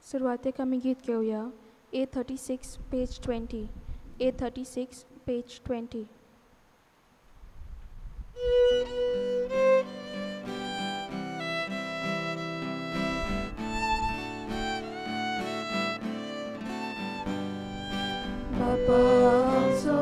सुरवातेक आमी गीत घेऊया. A36 page 20. A36 page 20. Bapa amso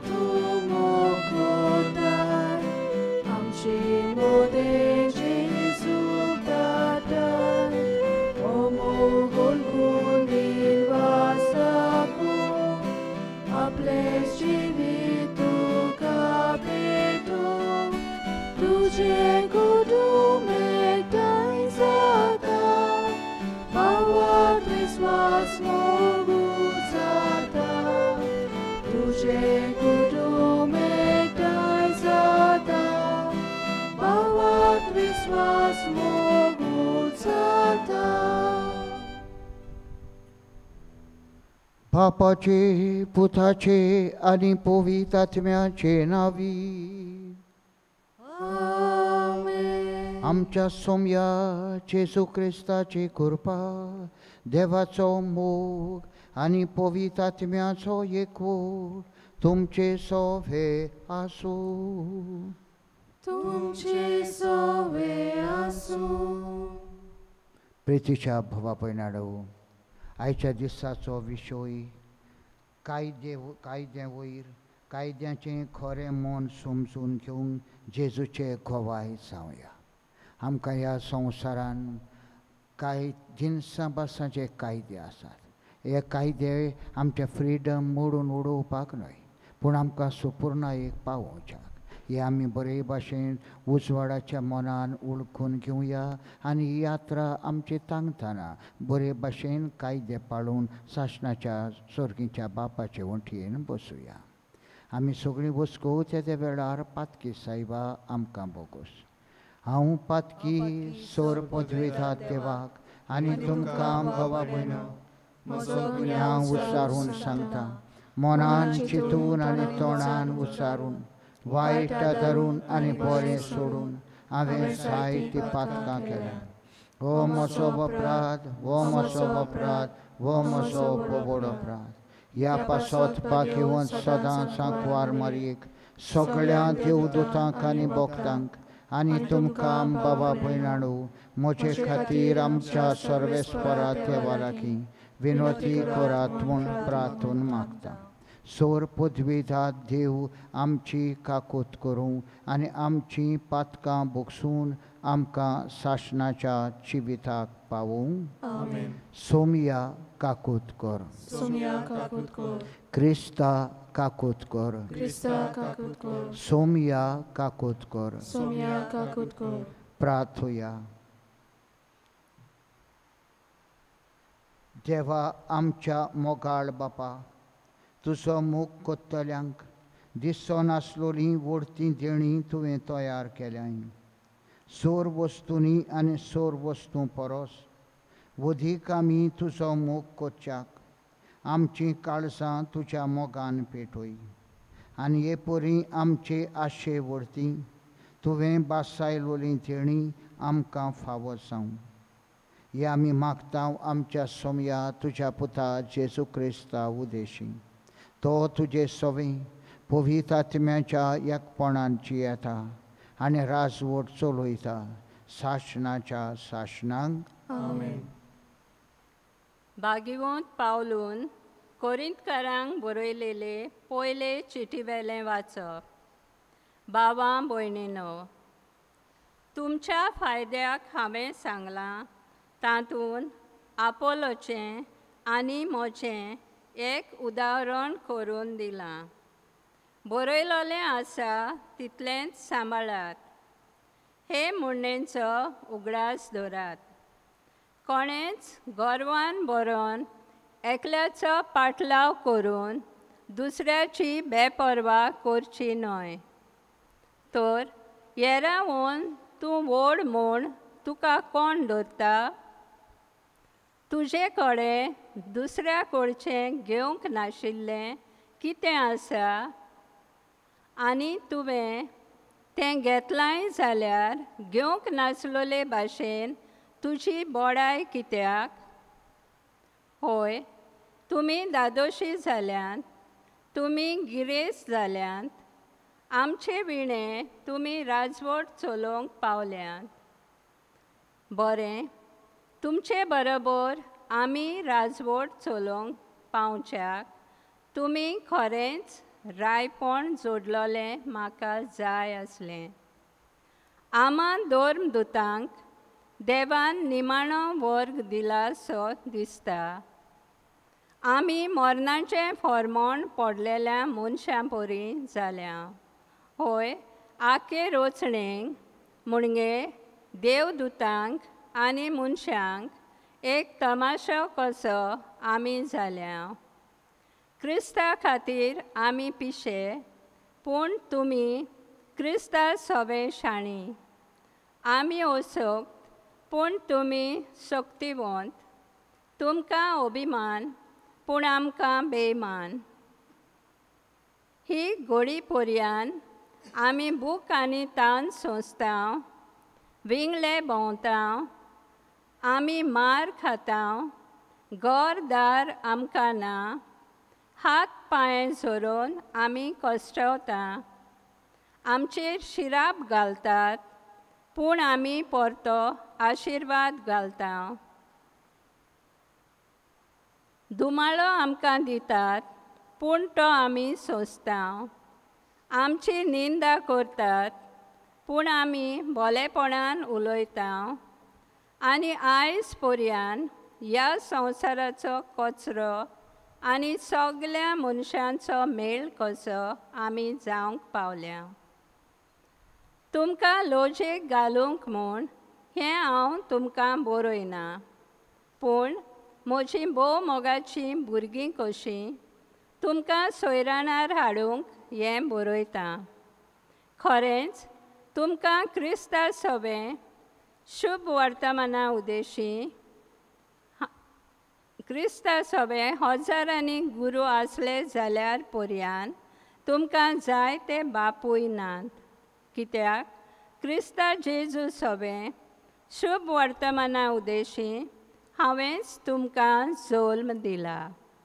tumokotai, amchi mode Jesu dadai, omogon kunin vasaku, aples jivitu kapetu, tuje kudu megdai zata, bawat viswas mogu zata, tuje kudu megdai zata, bawat viswas mogu zata. बापाचे पुताचे आणि पवित्र आत्म्याचे नावी. Amen. आमच्या सौम्या जेसू ख्रिस्ताची कृपा, देवाचो मोग आणि पवित्र आत्म्याचो एकवट तुमचे सोवे आसू. तुमचे सोवे आसू. प्रितीच्या भावा भयणाडो, आयच्या दिसाचो विशय कायद्या वयर कायद्याचें खरें मन समजून घेवंक जेजूचे खोवाय जावया. आमकां ह्या संवसारान कांय जिनसां बासाचे कायदे आसात. हे कायदे आमचे फ्रिडम मोडून उडोवपाक न्हय, पूण आमकां सुपूर्णायेक पावोवच्याक. हे आमी बरे भाशेन उजवाडाच्या मनान ओळखून घेवया आनी ही यात्रा आमची तांगतना बरे भाशेन कायदे पाळून शासनाच्या सर्गीच्या बापाचे वंटयेन बसुया. आमी सगळीं वस्को त्या वेळार पातकी सायबा आमकां बोगोस. हांव पातकी सोर पदवेतात देवाक आनी तुमकां भावा भयणो म्हजो गुन्यांव उच्चारून सांगता. मनान चिंतून आनी तोंडान उच्चारून वायट धरून आनी बरें सोडून हांवें जायतीं पातकां केल्यां. हो म्हजो अपराध, हो म्हजो अपराध, हो म्हजो पगड अपराध. ह्या पासोतपाक येवन सदांच सांकवार मारयेक सगळ्या देवदूतांक आनी भक्तांक आनी तुमकां बाबा भयणाणो म्हजे खातीर आमच्या सर्वेस्परा देवा लागीं विनोती करात म्हूण प्रार्थून मागता. सोर पदवीदार देव आमची काकूत करूं आनी आमचीं पातकां भोगसून आमकां शासनाच्या जिविताक पावूंक. आमेन. सोमया काकूत कर. सोमया काकूत कर. क्रिस्ता काकूत कर. क्रिस्ता काकूत कर. सोमया काकूत कर. सोमया काकूत कर. प्रार्थुया. देवा आमच्या मोगाळ बापा, तुजो मोग कोत्तल्यांक दिसो नासलोलीं व्हडतीं देणीं तुवें तयार केल्याय. सोर वस्तूंनी आनी सोर वस्तू परस वधीक आमी तुजो मोग कोतच्याक आमचीं काळजां तुज्या मोगान पेटोय. आनी हे परी आमचे आशे व्हडतीं तुवें बासायलोलीं देणीं आमकां फावो जावं. हे आमी मागता आमच्या सोमया तुज्या पुता जेजू क्रिस्ता उदेशी. तो तुजे सवें पवित्र आत्म्याच्या एकपणान जियेता आनी राजवट चलयता शासनाच्या शासनाक. आमेन. भागिवंत पावलून कोरिंतकारांक बरयलेले पयले चिटीवेलें वाचप. भावां भयणीनो, तुमच्या फायद्याक हांवें सांगलां तातूंत आपोलोचें आनी म्हजें एक उदाहरण करून दिलां. बरयलोलें आसा तितलेंच सांबाळात. हे म्हणणेचो उगडास धरात. कोणेच गर्वान बरोवन एकल्याचो पाटलाव करून दुसऱ्याची बेपरवा करची न्हय. तर हें रावून तूं व्हड म्हूण तुका कोण धरता? तुजे कडेन दुसऱ्या कडचें घेवंक नाशिल्लें कितें आसा आनी तुवें तें घेतलांय जाल्यार घेवंक नासलोले भाशेन तुजी बोडाय कित्याक? होय, तुमी दादोशी जाल्यांत, तुमी गिरेस्त जाल्यांत, आमचे विणे तुमी राजवट चलोवंक पावल्यांत. बरें, तुमचे बरोबर आमी राजवट चलोवंक पावच्याक तुमी खरेंच रायपण जोडलोलें म्हाका जाय आसलें. आमा धर्मदुतांक देवान निमाणो वर्ग दिला सो दिसता. आमी मरणाचें फर्मोण पडलेल्या मनशां परी जाल्या. होय, आखे रोचणेक मुणगे देवदुतांक आनी मनशांक एक तमाशो कसो आमी जाल्या. क्रिस्ता खातीर आमी पिशे, पूण तुमी क्रिस्ता सवे शाणी. आमी ओसोक्त, पूण तुमी शक्तिवंत. तुमकां अभिमान, पूण आमकां बेमान. ही घोडी पर्यान आमी बूक आनी तान सोंसतांव, विंगले भोंवतांव, आमी मार खातांव, घर दार आमकां ना, हात पांय जोडून आमी कश्टावता. आमचेर शिराप घालतात, पूण आमी परतो आशिर्वाद घालतांव. दुमाळो आमकां दितात, पूण तो आमी सोंसतांव. आमची निंदा करतात, पूण आमी भलेपणान उलयतांव. आनी आयज पर्यान ह्या संवसाराचो कचरो आनी सगल्या मनशांचो मेळ कसो आमी जावंक पावल्या. तुमकां लोजेक घालूंक म्हूण हें हांव तुमकां बरयना, पूण म्हजीं भोव मोगाचीं भुरगीं कशीं तुमकां सोयराणार हाडूंक हें बरयतां. खरेंच तुमकां क्रिस्ता सवें शुभ वर्तमाना उदेशी क्रिस्ता सवें हजारांनी गुरू आसले जाल्यार पर्यान तुमकां जाय ते बापूय नात. कित्याक क्रिस्ता जेजू सवें शुभ वर्तमाना उदेशी हांवेंच तुमकां जल्म दिला.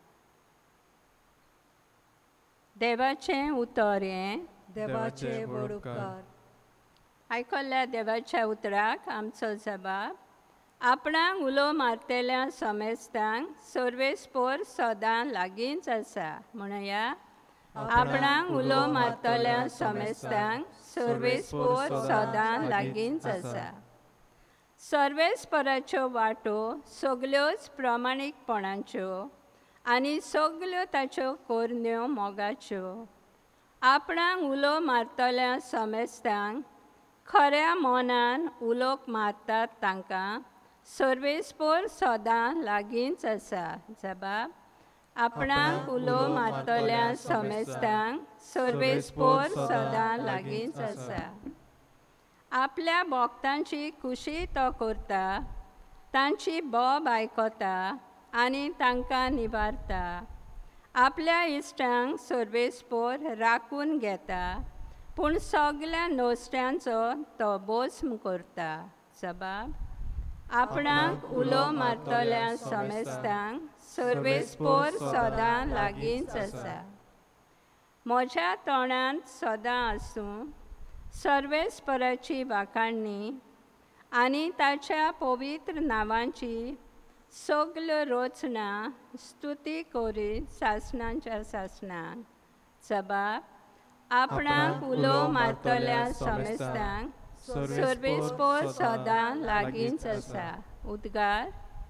देवाचें उतर हें देवाचे व्हड उपकार. आयकल्ल्या देवाच्या उतराक आमचो जबाब. आपणाक उलो मारतेल्या समेस्तांक सर्वेस्पोर सदां लागींच आसा. म्हणया, आपणाक उलो मारतल्या समेस्तांक सर्वेस्पोर सदां लागींच आसा. सर्वेस्पराच्यो वाटो सगल्योच प्रमाणीकपणाच्यो आनी सगल्यो ताच्यो कोरण्यो मोगाच्यो. आपणाक उलो मारतल्या समेस्तांक खऱ्या मनान उलोक मारतात तांकां सर्वेस्पोर सदां लागींच आसा. जबाब. आपणाक उलो मारतल्या समेस्तांक सर्वेस्पोर सदां लागींच आसा. आपल्या भोगतांची खुशी तो करता, तांची बोब आयकता आनी तांकां निवारता. आपल्या इश्टांक सर्वेस्पोर राखून घेता, पूण सगल्या नोस्त्यांचो तो भस्म करता. जबाब. आपणाक उलो मारतल्या समेस्तांक सर्वेस्पोर सदां लागींच आसा. म्हज्या तोंडांत सदां आसूं सर्वेस्पराची वाखाणणी आनी ताच्या पवित्र नांवांची सगल्यो रचना स्तुती करीत सासणांच्या सासणांक. जबाब. आपणाक उलो मारतल्या समेस्तांक सर्वेस्पोर सदां लागींच आसा. उद्गार.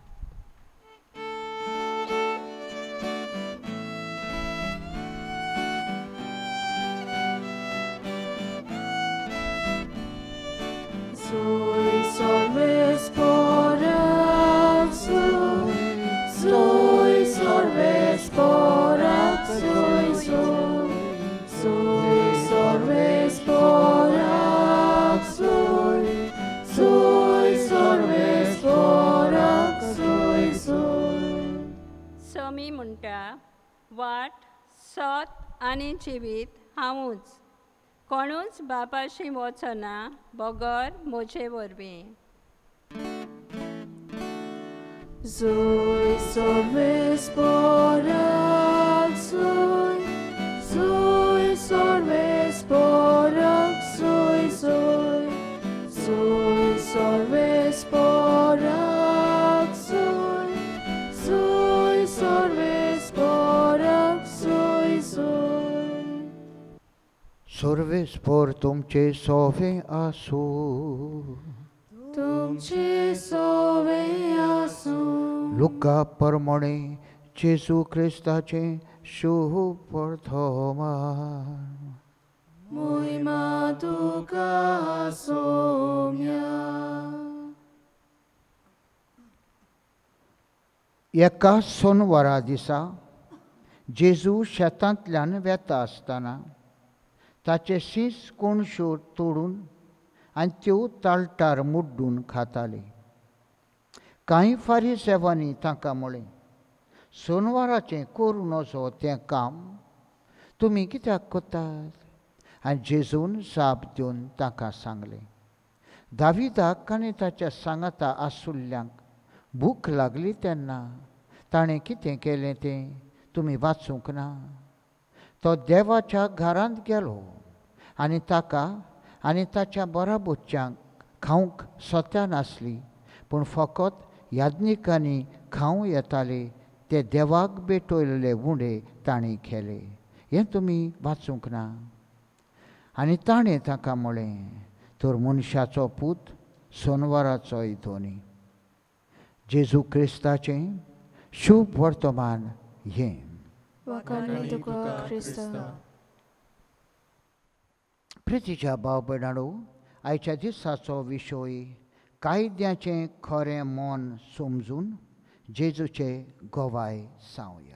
Soy sorvesporak, soy sorvesporak, soy sorvesporak, soy sorvesporak, soy. समी म्हणटा, वाट, सत आनी जिवीत हांवूच. कोणूच बापाशी वचना बगर म्हजे वरवीं. Zoe sorves porak zoe, zoe sorves porak zoe zoe, zoe sorves porak zoe, zoe sorves porak zoe zoe. सर्वे स्पोर तुमचे सोवे आसू तुमचे सोवे आसू लुका प्रमाणे जेजू क्रिस्ताचे शुभ वर्तमान मोहिमा तुका सोम्या. एका सोनवारा दिसा जेजू शेतांतल्यान वेता आसतना ताचे शीस कोणश्यो तोडून आनी त्यो ताळटार मुड्डून खाताले. कांय फारिसेवांनी तांकां म्हळें, सोनवाराचें करूं नजो तें काम तुमी कित्याक कोतात? आनी जेजून जाप दिवन तांकां सांगलें, दाविदाक आनी ताच्या सांगाता आसुल्ल्यांक भूक लागली तेन्ना ताणें कितें केलें तें तुमी वाचूंक ना? तो देवाच्या घरांत गेलो आनी ताका आनी ताच्या बराबरच्यांक खावंक सोत्या नासली, पूण फकत याज्ञिकांनी खावं येताले ते देवाक भेटयल्ले उंडे ताणें केले. हें तुमी वाचूंक ना? आनी ताणें ताका म्हळें, तर मनशाचो पूत सोनवाराचोय धोनी. जेजू क्रिस्ताचें शुभ वर्तमान हें. वखाण तुका क्रिस्ता. प्रितीच्या भाव भयणांनो, आयच्या दिसाचो विशय कायद्याचें खरें मन समजून जेजूचें गोवाय सांगया.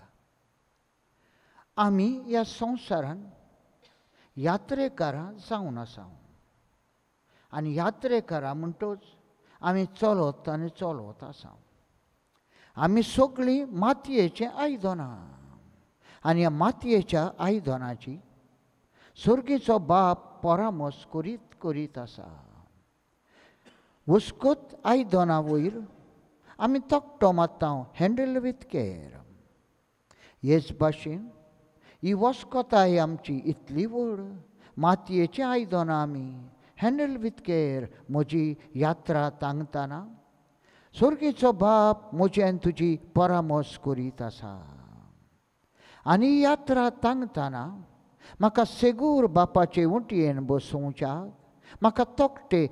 आमी ह्या संवसारान यात्रेकारां जावन आसा आनी यात्रेकारां म्हणटच आमी चलत आनी चलत आसा. आमी सगळीं मातयेचीं आयदनां आनी ह्या मातयेच्या आयदनाची सर्गेचो बाप परामर्श करीत करीत आसा. हुस्कोत आयदनां वयर आमी तकटो मारता हँडल विथ केअर. हेच भाशेन ही वस्कोताय आमची इतली व्हड. मातयेची आयदनां आमी हँडल विथ केअर म्हजी यात्रा तांगतना सर्गेचो बाप म्हज्यान तुजी परामर्श करीत आसा. आनी यात्रा तांगतना म्हाका सेगूर बापाचे उंटयेन बसोवच्याक म्हाका तकटे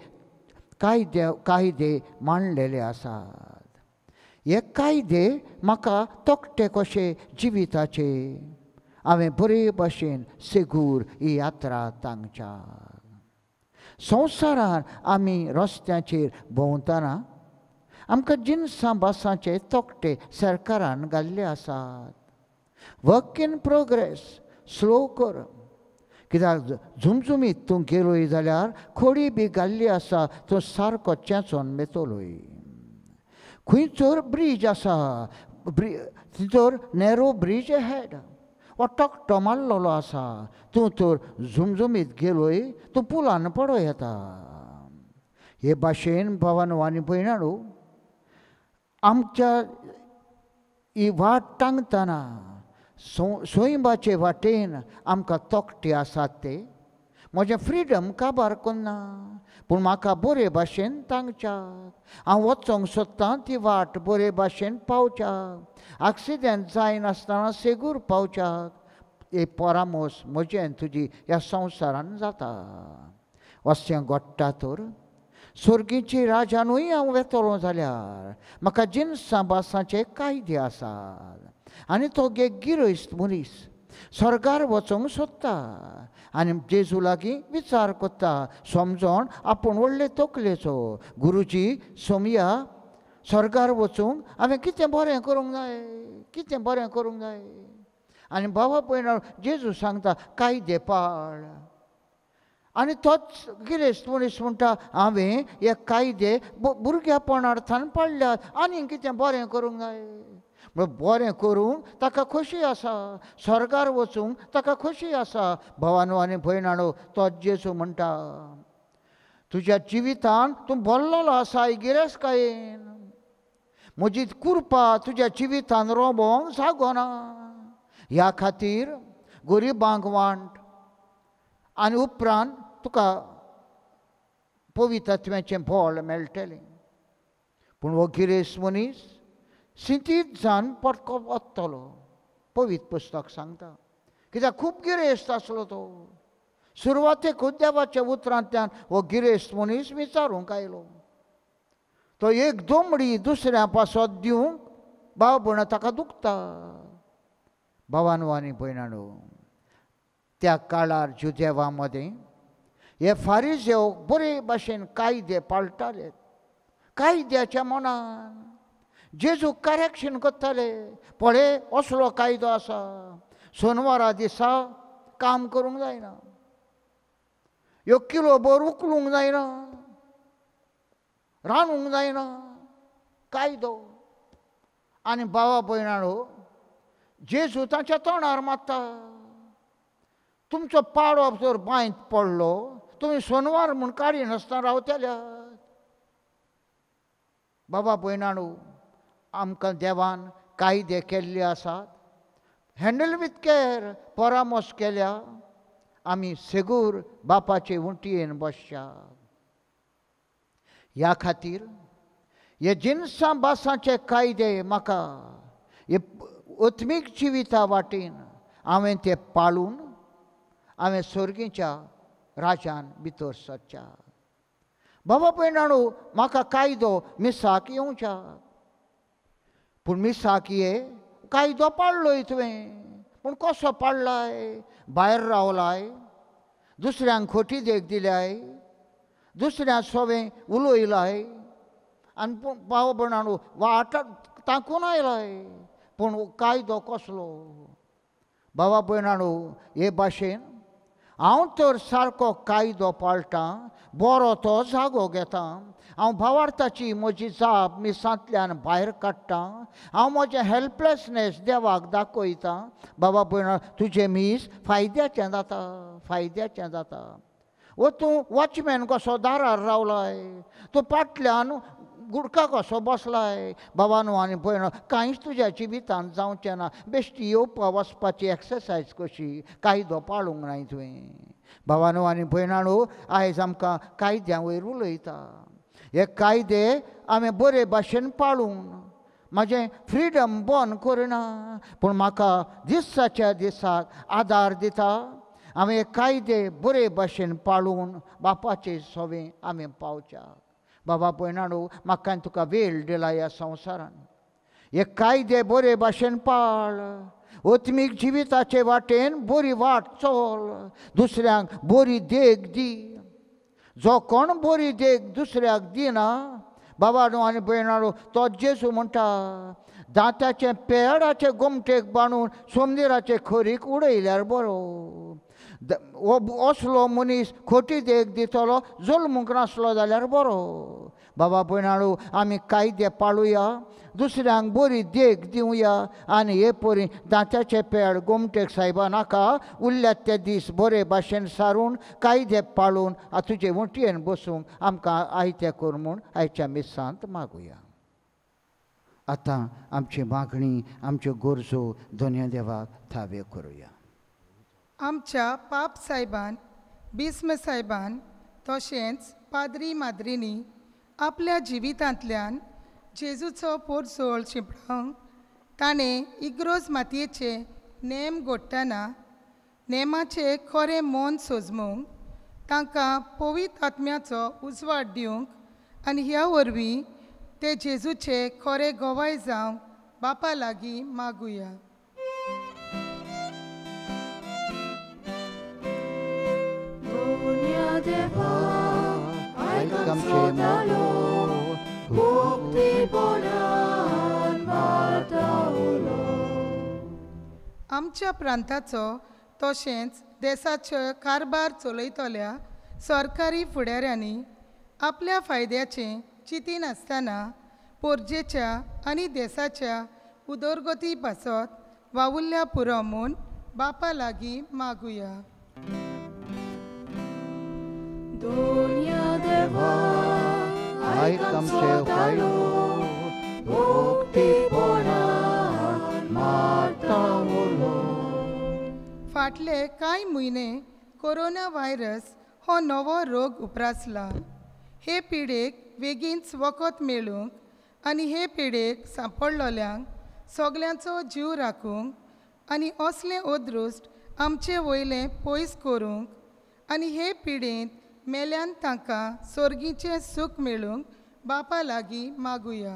कायदे मांडलेले आसात. हे कायदे म्हाका तकटे कशे जिविताचे हांवें बरे भाशेन सेगूर ही यात्रा तांगच्याक. संवसारान आमी रस्त्याचेर भोंवतना आमकां जिन्सां बासांचे तकटे सरकारान घाल्ले आसात. वर्क इन प्रोग्रेस, स्लो कर. कित्याक झुमझुमीत तूं गेलोय जाल्यार खोडी बी घाल्ली आसा, तो सारको चेंचोन मेतलोय. खंयचोर ब्रीज आसा, थंयसर नॅरो ब्रीज हेड वो टकटो मारलेलो आसा, तूं तर झुमझुमीत गेलोय तूं पुलान पडो येता. हे भाशेन भावांनो आनी भयणांनो, आमच्या ही वाट टांगतना सोयंबाचे वाटेन आमकां तकटे आसात ते म्हजें फ्रिडम काबार करना, पूण म्हाका बरे भाशेन तांगच्याक. हांव वचोंक सोदतां ती वाट बरे भाशेन पावच्याक, एक्सिडेंट जायनासतना सेगूर पावच्याक. हे परामर्श म्हजें तुजी ह्या संवसारान जाता. अशें घडटा तर सर्गेची राजानूय हांव वेतलो जाल्यार म्हाका जिन्सां बासांचे कायदे आसात. आनी तो गिरेस्त मनीस स्वर्गार वचोंक सोदता आनी जेजू लागीं विचार करता, समजोन आपूण व्हडले तकलेचो. गुरुजी सोमया, स्वर्गार वचूंक हांवें कितें बरें करूंक जाय, कितें बरें करूंक जाय? आनी बाबा पळयना जेजू सांगता कायदे पाळ. आनी तोच गिरेस्त मनीस म्हणटा हांवें हे कायदे भुरग्यापणार्थान पाळल्यात, आनी कितें बरें करूंक जाय? बरें करूंक ताका खोशी आसा, स्वर्गार वचूंक ताका खोशी आसा. भावांनो आनी भयणांनो, तोच जेजू म्हणटा तुज्या जिवितान तूं भरलेलो आसा गिरेस्तकायेन. म्हजी कृपा तुज्या जिवितान रोबोंक जागोना. ह्या खातीर गरिबांक वांट आनी उपरांत तुका पवित्रत्वाचें बोल मेळटलें. पूण हो गिरेस्त मनीस सिंतीत जावन परतो वतलो. पवित्र पुस्तक सांगता. कित्याक खूब गिरेस्त आसलो तो. सुरवातेकूच देवाच्या उतरांतल्यान हो गिरेस्त मनीस विचारूंक आयलो. तो एक दोमडी दुसऱ्या पासत दिवंक भाव भयण ताका दुखता. भावांनो आनी भयणांनो, त्या काळार जुदेवा मदें हे फारिजेव बरे भाशेन कायदे पाळटाले. कायद्याच्या मनान जेजू करेक्शन करताले. पळय असलो कायदो आसा, सोनवारा दिसा काम करूंक जायना, 1 किलोभर उखलूंक जायना, रांदूंक जायना, कायदो. आनी भावा भयणांनो, जेजू तांच्या तोंडार मारता. तुमचो पाडो जर बांयत पडलो, तुमी सोनवार म्हूण काडिनासतना रावतल्यात. बाबा भयणांनो, आमकां देवान कायदे केल्ले आसात. हँडल विथ केअर परामर्श केल्या आमी सेगूर बापाचे उंटयेन बसच्या. ह्या खातीर हे जिनसां बासाचे कायदे म्हाका हे आत्मीक जिविता वाटेन हांवें ते पाळून हांवें स्वर्गीच्या राजान भितर सरच्या. बाबा भयणांनो, म्हाका कायदो मिसाक येवच्या. पूण मिसाक ये कायदो पाळलोय तुवें, पूण कसो पाळलाय? भायर रावलाय, दुसऱ्यांक खोटी देख दिल्याय, दुसऱ्या सोवें उलयलाय, आनी भाव भयणांनो वाट तांकून आयलाय. पूण कायदो कसलो? भावा भयणांनो, हे भाशेन हांव तर सारको कायदो पाळटां, बरो तो जागो घेतां. हांव भावार्थाची म्हजी जाप मिसांतल्यान भायर काडटां. हांव म्हजें हेल्पलेसनेस देवाक दाखयतां. बाबा भयणां, तुजें मीस फायद्याचें जाता, फायद्याचें जाता. वो तूं वॉचमॅन कसो दारार रावलाय, तूं फाटल्यान गुडका कसो बसलाय. बाबानो आनी भयणो, कांयच तुज्या जिवितांत जावचें ना. बेश्टी येवपा वचपाची एक्सरसायज कशी, कायदो पाळूंक नाय तुवें. भावानो आनी भयणांनो, आयज आमकां कायद्या वयर उलयता. हे कायदे आमी बरे भाशेन पाळून म्हाजें फ्रिडम बंद करना, पूण म्हाका दिसाच्या दिसाक आदार दिता. हांवें हे कायदे बरे भाशेन पाळून बापाचे सोवें आमी पावच्या. बाबा भयणांनो, म्हाका तुका वेळ दिला ह्या संवसारान. हे कायदे बरे भाशेन पाळ. आत्मीक जिविताचे वाटेन बरी वाट चल. दुसऱ्यांक बरी देख दी. जो कोण बरी देख दुसऱ्याक दिना, बाबानो आनी भयणांनो, तो जेजू म्हणटा, दांत्याचे पेडाचे गोमटेक बांदून सोमदिराचे खरीक उडयल्यार बरो. असलो मनीस खोटी देख दितलो, जल्मूंक नासलो जाल्यार बरो. बाबा भयणांनो, आमी कायदे पाळुया, दुसऱ्यांक बरी देख दिवया, आनी हे परी दांत्याचे पेड गोमटेक सायबा नाका. उरल्यात ते दीस बरे भाशेन सारून कायदे पाळून तुजे वंटयेन बसूंक आमकां आयतें कर म्हूण आयच्या मिसांत मागुया. आतां आमची मागणी, आमच्यो गरजो दोनूय देवाक थावे करुया. आमच्या पाप सायबान, बिस्म सायबान, तशेंच पाद्री माद्रींनी आपल्या जिवितांतल्यान जेजूचो पोरसोळ शिंपडावंक ताणें इग्रोज मातयेचे नेम घडटना नेमाचें खरें मन सोजमूंक, तांकां पवित्र आत्म्याचो उजवाड दिवंक आनी ह्या वरवीं ते जेजूचे खरें गोवाय जावंक बापा लागीं मागुया. आमच्या प्रांताचो तशेंच देशाचो कारबार चलयतल्या सरकारी फुडाऱ्यांनी आपल्या फायद्याचें चिंती नासतना पोरजेच्या आनी देशाच्या उदरगती पासत वावुरल्या पुरो म्हूण बापा लागीं मागुया. Dunia dewa, ai kam se hayo, फाटले कांय म्हयने कोरोना व्हायरस हो नवो रोग उप्रासला. हे पिडेक बेगीनच वखद मेळूंक आनी हे पिडेक सांपडलोल्यांक सगल्यांचो जीव राखूंक आनी असलें ओद्रुश्ट आमचे वयलें पयस करूंक आनी हे पिडेंत मेल्यान तांकां सोर्गीचें सूख मेळूंक बापा लागीं मागुया.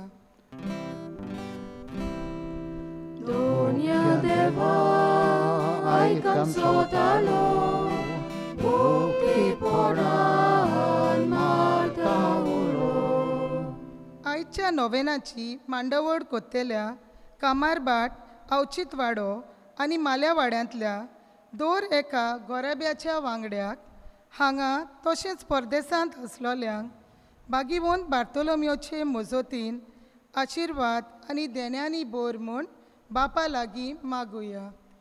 Dunia deva aikam sotalo bukti poran marta ulo. आयच्या नोवेनाची मांडवड कोत्तेल्या कामारबाट औचितवाडो आनी माल्यावाड्यांतल्या दर एका गोरेब्याच्या वांगड्याक हांगा तशेंच परदेसांत आसलोल्यांक बागीवंत बार्तोलोम्योचे मोजोतीन आशिर्वाद आनी देण्यांनी बोर म्हूण बापा लागीं मागुया.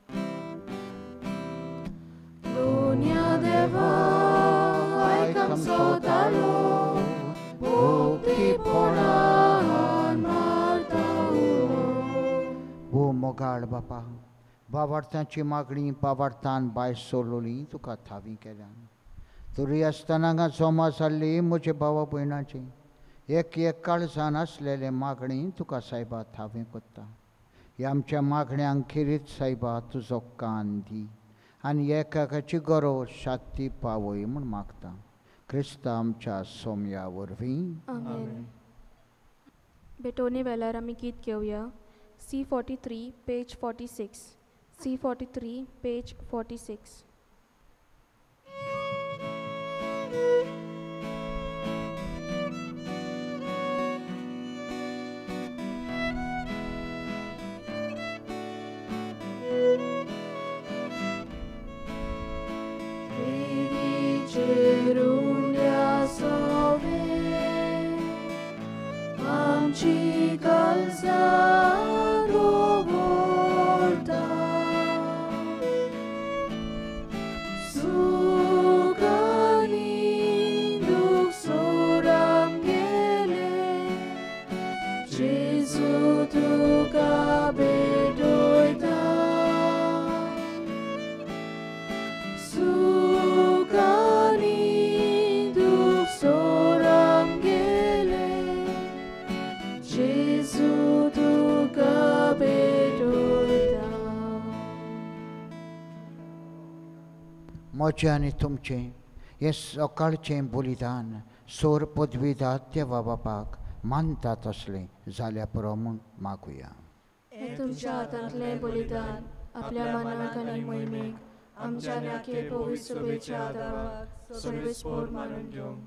Dunia deva aikam sotalo bukti poran marta ulo. हो मोगाळ बापा, बाबार्थांची मागणी बाबार्थान भायर सोडलोली तुका थावी केल्या. तुरी आसतना हांगा जमा जाल्ली म्हजे भावा भयणाची एक काळजान आसलेले मागणी तुका सायबा थावी कोत्ता. ह्या आमच्या मागण्यांक खेरीत सायबा तुजो कान दी आनी एकाची गरज शांती पावय म्हूण मागता. क्रिस्ता आमच्या सोम्या वरवीं. आमेन. बेटोने वेल्यार आमी गीत घेवया. C43 page 46. C43 page 46. Cerunia sove amci calzaro volta sugani duk soram gele Jesu tu cabedoita म्हजें आनी तुमचें हें सकाळचें बलिदान सोर पदवीदार देवा बापाक मानता तसलें जाल्या पुरो म्हूण मागुया. हे तुमच्या हातांतलें बलिदान आपल्या मनाक आनी मोहिमेक आमच्या नाके पवित्र सभेच्या आदाराक सर्वेस्पोर मानून घेवंक.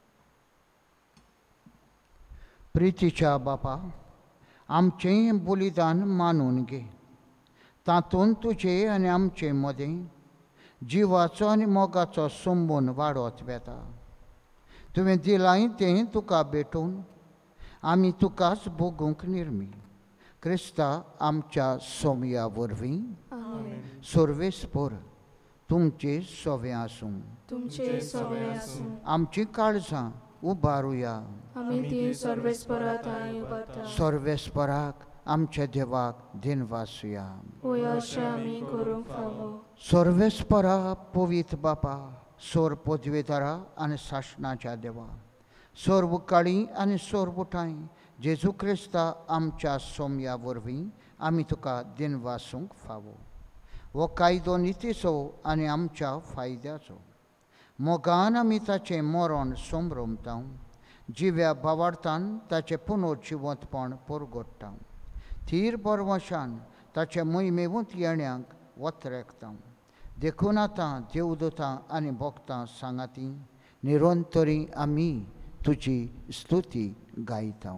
प्रितीच्या बापा, आमचें बलिदान मानून घे. तातूंत तुजें आनी आमचे मदें जिवाचो आनी मोगाचो संबंद वाडत वेता. तुवें दिलाय तें तुका भेटून आमी तुकाच भोगूंक निर्मी. क्रिस्ता आमच्या सोम्या वरवीं. सर्वेस्पोर तुमचे सोवे आसूं. तुमचे सोवे आसूं. आमची काळजां उबारुया. आमी ती सर्वेस्परात आनी उबारता. सर्वेस्पराक आमच्या देवाक दिनवासुया. होय अशें आमी करूंक फावो. सर्वेस्परा पवित्र बापा, सोर पदवेदारा आनी शासनाच्या देवा, सोर काळी आनी सोर बुटाय जेजू क्रिस्ता आमच्या सोम्या वरवीं आमी तुका दिनवासूंक फावो. हो कायदो नितीचो आनी आमच्या फायद्याचो. मोगान आमी ताचें मरण सोमरमता. जिव्या भावार्थान ताचें पुनर्जिवंतपण परगट्टा. थीर परवशान ताच्या मोहिमेवंत येण्याक वतरेकता. देखून आतां देवदूतां आनी भक्तां सांगाती निरंतरी आमी तुजी स्तुती गायता.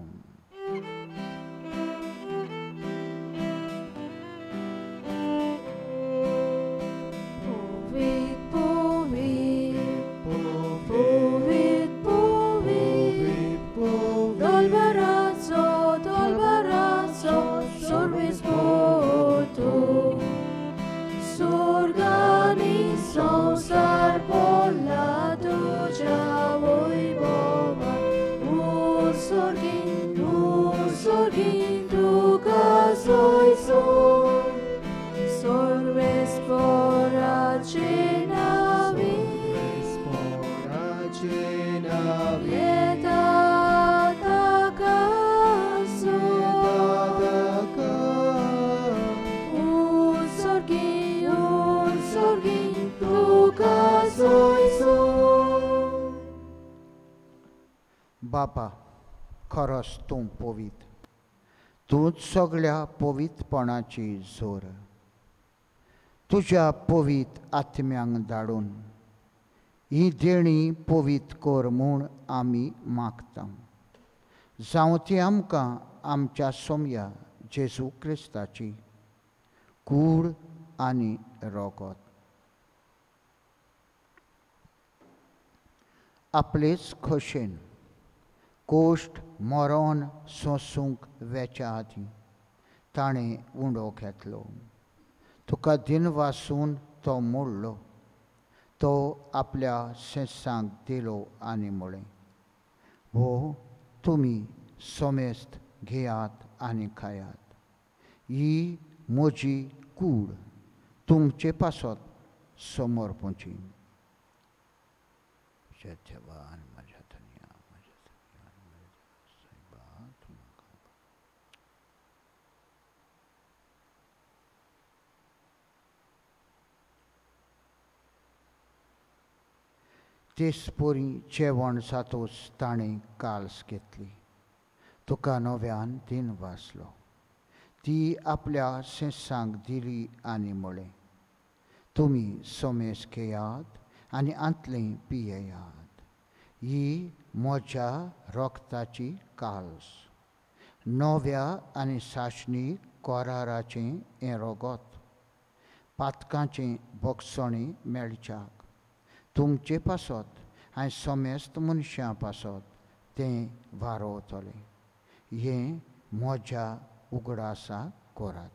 संसार पोला तुझ्या वैभवा, ओ स्वर्गीन बापा, खरोच तूं पवित्र. तूंच सगळ्या पवित्रपणाची जोर. तुज्या पवित्र आत्म्यांक धाडून ही देणी पवित्र कर म्हूण आमी मागता. जावं ती आमकां आमच्या सोम्या जेजू क्रिस्ताची कूड आनी रोगत. आपलेच खोशेन कोश्ट मरण सोंसूंक वेच्या आदीं ताणें उंडो घेतलो. तुका दिन वासून तो मोडलो. तो आपल्या सेसांक दिलो आनी म्हळें, हो तुमी सोमेस्त घेयात आनी खायात. ही म्हजी कूड तुमचे पासत समर्पणची. सत्यवान म्हज्या धन्या, म्हज्या धन्या, म्हज्या सायबा तुमकां. तेसपोरी जेवण जातोच ताणें काल्स घेतली. तुका नव्यान दिन वाचलो. ती आपल्या सेसांक दिली आनी म्हळें, तुमी सोमेस घेयात आनी आंतलें पियेयात. ही म्हज्या रोगताची काल्स, नव्या आनी साशणी कोराराचें हें रोगत, पातकांचें भोगसणें मेळच्याक. तुमचे पासत हांवें सोमेस्त मनशां पासत तें वारोवतलें. हें म्हज्या उगडासा करात.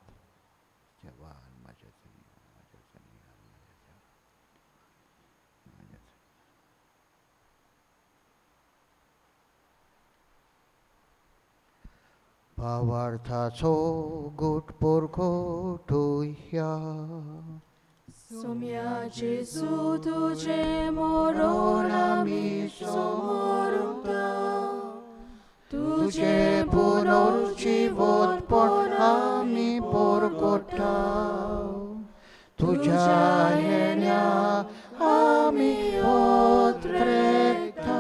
भावार्थाचो गोट पोरखो ठुया. सोम्या जेजू तुजे मरण आमी समोरता. तुजे पुनर्जीवनपण आमी पोरगोटा. तुज्या येण्या आमी ओत्रेता.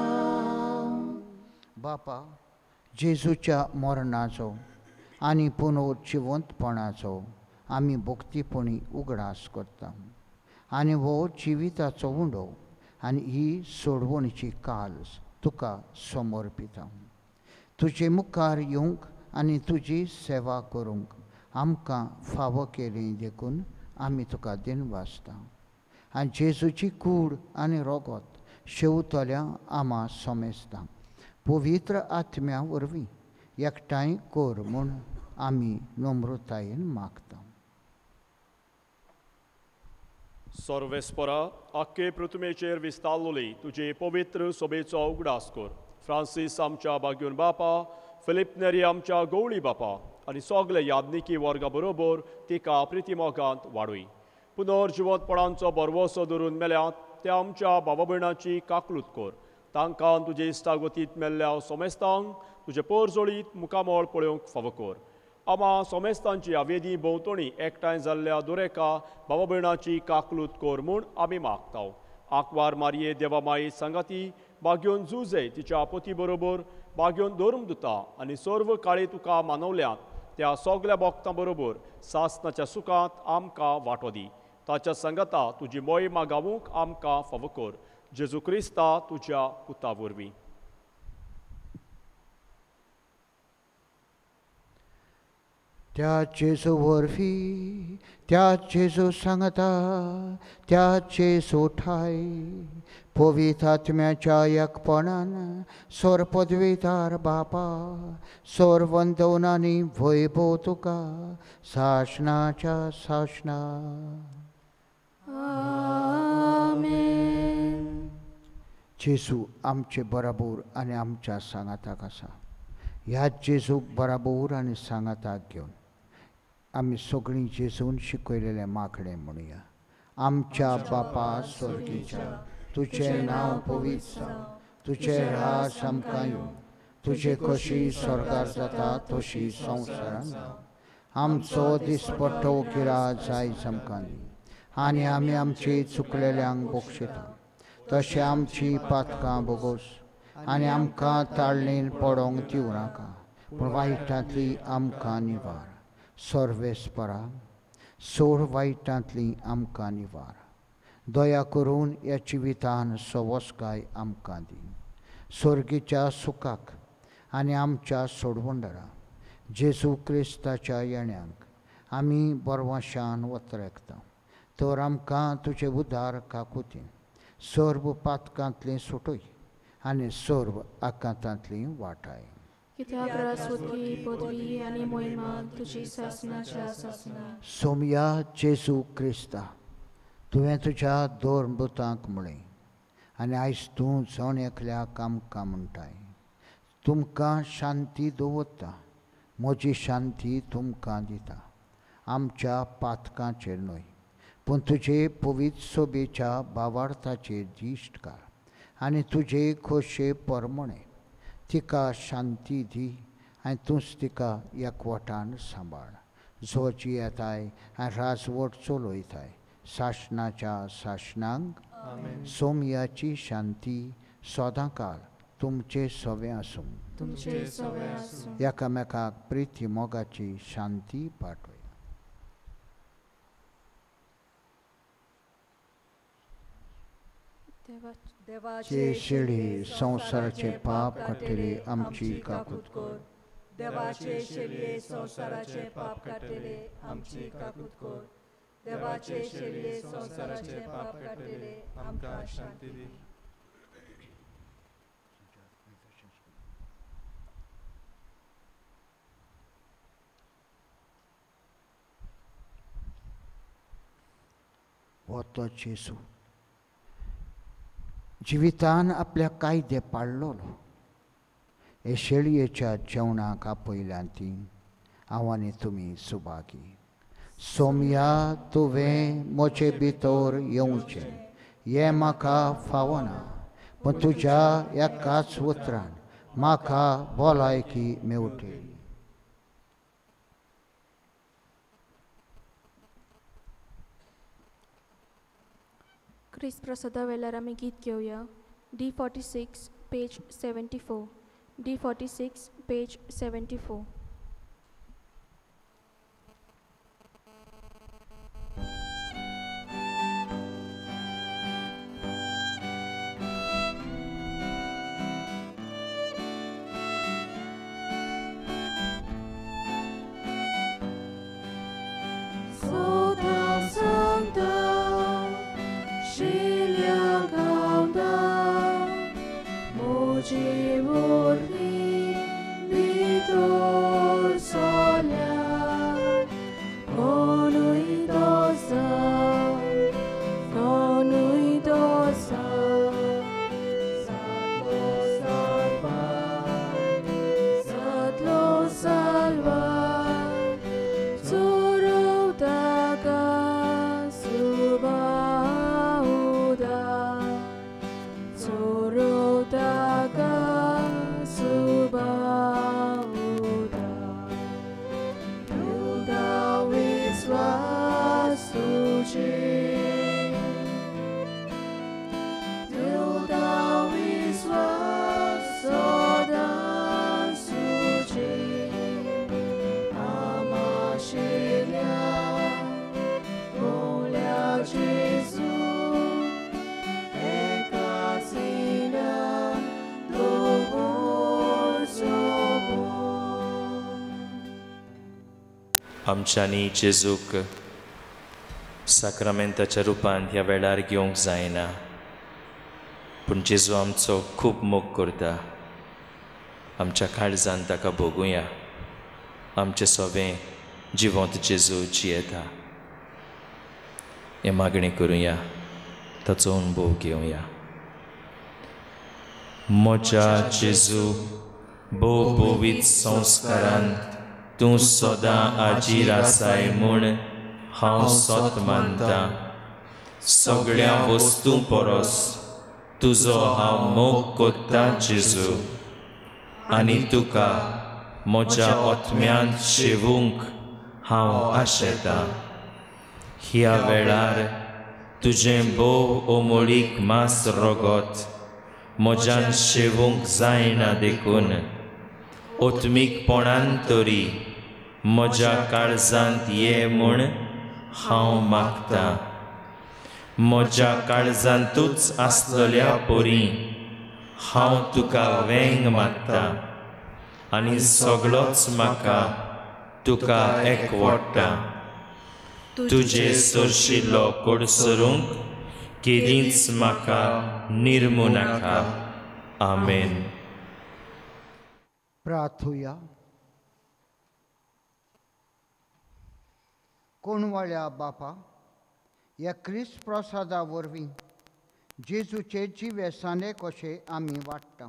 बापा, जेजूच्या मरणाचो आनी पुनर्जिवंतपणाचो आमी भक्तीपणी उगडास करता. आनी हो जिविताचो उंडो आनी ही सोडवणीची काल्स तुका समर्पिता. तुजे मुखार येवंक आनी तुजी सेवा करूंक आमकां फावो केली देखून आमी तुका दिन वाचता. आनी जेजूची कूड आनी रोगत शेवतल्या आमा सोमेस्ता. पवित्र आत्म्या वरवीं एकठांय कर म्हूण आमी नम्रतायेन मागता. सर्वेस्परा, आख्खे पृथ्वीचेर विस्तारलोली तुजे पवित्र सोबेचो उगडास कर. फ्रांसीस आमच्या बाग्योन बापा, फिलिप नेरी आमच्या गवळी बापा आनी सगळे यादनिकी वर्गा बरोबर तिका प्रितीमोगांत वाडूय. पुनर्जिवंतपणांचो बरवसो धरून मेल्यांत त्या आमच्या भावा भयणांची काकलूत कर. तांकां तुजे इश्टागतींत मेल्ल्या सोमेस्तांक तुजे परजोळीत मुखामोळ पळोवंक फावो कर. आमा सोमेस्तांची हावेदी भोंवतणी एकठांय जाल्ल्या दुरेका भावा भयणांची काकलूत कर म्हूण आमी मागता. आंकवार मारये देवामाये सांगाती बाग्योन जुजे तिच्या पती बरोबर बाग्योन धर्मदुता आनी सर्व काळी तुका मानवल्यांत त्या सगळ्या भक्तां बरोबर सासणाच्या सुखांत आमकां वांटो दी. ताच्या सांगाता तुजी मोहिमा गावूंक आमकां फावो कर. जेजू क्रिस्ता तुज्या पुता वरवीं. त्या जेजू वरवीं, त्या जेजू सांगता, त्या जेजू ठाय पवित्र आत्म्याच्या एकपणान सोर पदवीदार बापा, सोर वंदवनांनी वैभव तुका साशणाच्या साशणा. आमेन. जेजू आमचे बराबर आनी आमच्या सांगाताक आसा. ह्या जेजूक बराबर आनी सांगाताक घेवन आमी सगळीं जेजून शिकयलेलें मागणें म्हणुया. आमच्या बापा स्वर्गीच्या, तुजें नांव पवित्र जावं, तुजें राज आमकां येवं, तुजें कशी स्वर्गार जाता तशी संवसारांत जावं. आमचो दिसपट्टो गिराय आयज आमकां दी आनी आमी आमची चुकलेल्यांक बक्षिता तशें आमची पातकां बोगोस आनी आमकां ताळणेन पडोंक दिवं नाका, पूण वायटांतली आमकां निवार. सर्वेस्परा, सोड वायटांतली आमकां निवार. दया करून ह्या जिवितान सवस्काय आमकां दी. सर्गीच्या सुखाक आनी आमच्या सोडवंडरा जेजू क्रिस्ताच्या येण्याक आमी बरवाशान वतरेकता. तर आमकां तुजें उदार काकुतीन सर्व पातकांतलें सुटय आनी सर्व आकांतांतली वाटाय. कित्याक रासवती पदवी आनी मोहिमा तुजी सासणाच्या सासना. सोमया जेजू क्रिस्ता, तुवें तुज्या दोरभुतांक म्हळें आनी आयज तूं जण एकल्याक आमकां म्हणटाय, तुमकां शांती दवरता, म्हजी शांती तुमकां दिता. आमच्या पातकांचेर न्हय, पूण तुजे पवित्र सोबेच्या भावार्थाचेर दिश्ट घाल आनी तुजे खोशे परमणे तिका शांती दी आनी तूंच तिका एकवटान सांबाळ. जोची येताय आनी राजवट चलयताय शासनाच्या शासनांक. सोमयाची शांती सदांकाल तुमचे सवे आसूं. तुमचे सवे आसूं. एकामेकाक प्रिती मोगाची शांती पाठय. देवाचे शेळये संवसाराचे पाप काडटले आमची काकूट कर. देवाचे शेळये संवसाराचे पाप काडटले आमची काकूट कर. देवाचे शेळये संवसाराचे पाप काडटले आमकां शांती दी. तो जेजू जिवितान आपल्या कायदे पाळलोलो. हे शेळयेच्या जेवणाक आपयल्यान ती हांव आनी तुमी सुभागी. सोमया तुवें म्हजे भितर येवचें हें म्हाका फावना, पूण तुज्या एकाच उतरान म्हाका भलायकी मेवटली. क्रिस्त प्रसादा वेल्यार आमी गीत घेवया. D46 page 74. D46 page 74. आमच्यांनी जेजूक साक्रामेंताच्या रुपान ह्या वेळार घेवंक जायना, पूण जेजू आमचो खूब मोग करता. आमच्या काळजान ताका भोगुया. आमचें सवें जिवंत जेजू जियेता. हें मागणी करुया, ताचो अनुभव घेवया. म्हज्या जेजू भोव पवित्र संस्कारांत तूं सदां आजीर आसाय म्हूण हांव सत मानता. सगळ्या वस्तू परस तुजो हांव मोग कोत्ता जेजू, आनी तुका म्हज्या आत्म्यांत शेवूंक हांव आशेतां. ह्या वेळार तुजें भोव ओमळीक मास रगत म्हज्यान शेवूंक जायना देखून ओत्मीकपणान तरी म्हज्या काळजांत ये म्हूण हांव मागतां. म्हज्या काळजांतूच आसलेल्या पोरी हांव तुका वेंग मागतां आनी सगळोच म्हाका तुका एकवडटा. तुजे सरशिल्लो कोडसरूंक केदींच म्हाका निर्मू नाका. आमेन. प्रार्थुया. कोणवाळ्या बापा, ह्या क्रिस्त प्रसादा वरवीं जेजूचे जिवेसाने कशे आमी वाडटा.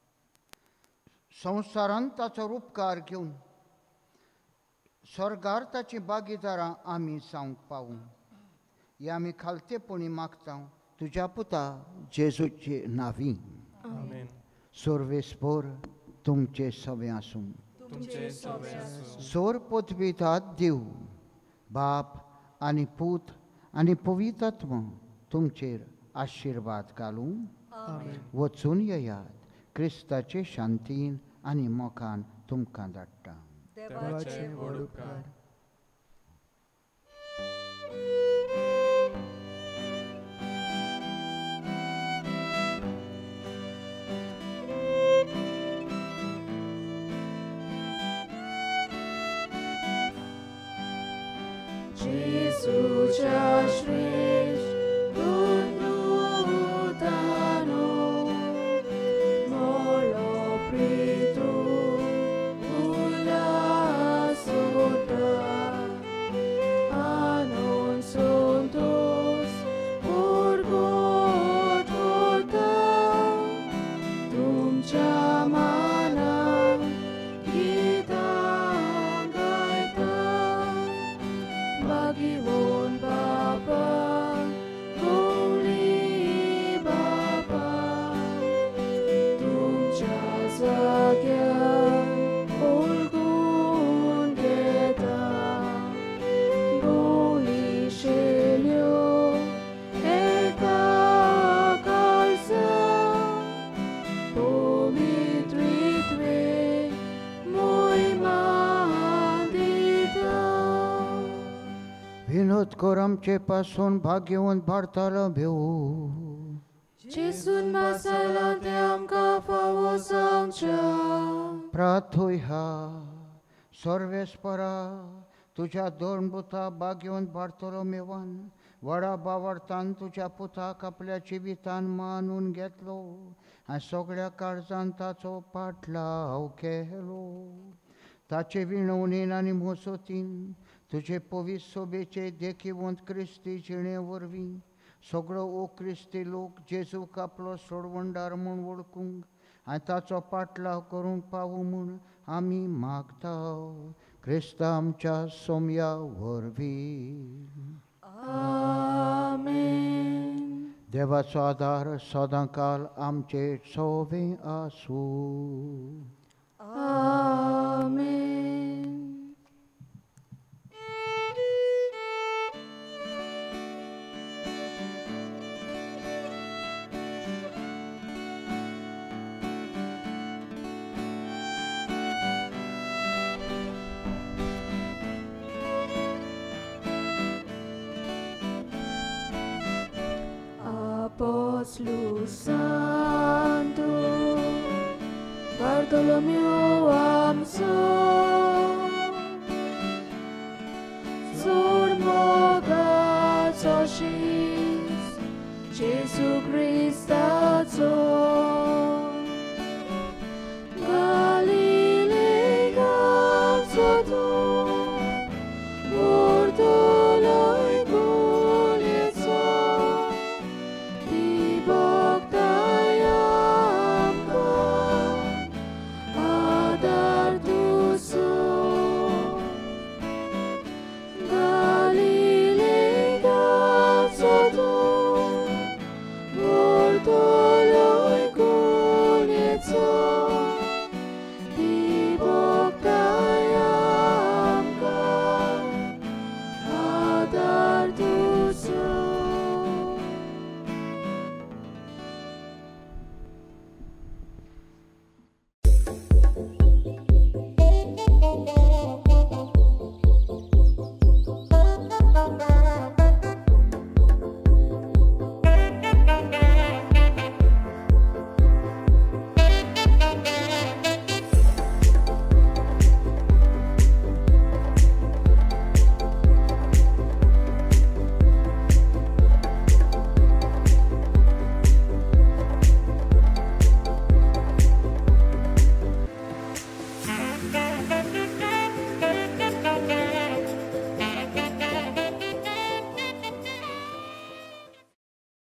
संवसारांत ताचो उपकार घेवन स्वर्गार ताची भागीदारां आमी जावंक पावूं. हे आमी खालतेपणी मागता तुज्या पुता जेजूचे नांवी. सर्वेस्पोर तुमचे सवे आसूं. सोर पदवीतात देव बाप आनी पूत आनी पवित्र आत्मा तुमचेर आशिर्वाद घालूं. वचून येयात. क्रिस्ताचे शांतीन आनी मोखान तुमकां धाडटा. देवाचे व्हड उपकार. Jesucia śmierć Dano Molo pritu Ula sota Anon santos Purgotota Tumcha mana Kita gaita Bagiwon Bapa, Holy Bapa, Tumcha Zagya, Olgun Geta, Boli Shelio, Eka Kalsa, Pomitritve, Moi Mandita. Vinod कोरमचे पासून भाग्यवंत भारताला भेऊ. Jesun masalan te amka fawo samcha. प्रार्थोया. सर्वेस्परा तुझ्या दोन पुता भाग्यवंत भारतालो मेवान वडा बावर्तान तुझ्या पुताक आपल्या जिवितान मानून घेतलो आनी सगळ्या काळजान ताचो पाटलाव केलो. ताचे विणवणेन आनी मोसोतीन तुझे पवित्र सोबेचे देखीवंत क्रिस्ती जिणे वरवीं सगळो ओ क्रिस्ती लोक जेजूक आपलो सोडवणदार म्हूण वळखूंक आनी ताचो पाटलाव करूंक पावूं म्हूण आमी मागता. क्रिस्ता आमच्या सोम्या वरवीं. Amen. देवाचो आदार सदांकाल आमचे सोबे आसूं. Amen. Apóstolo Santo Bartolomeu Amso Surmoga Soshis Jesu Christa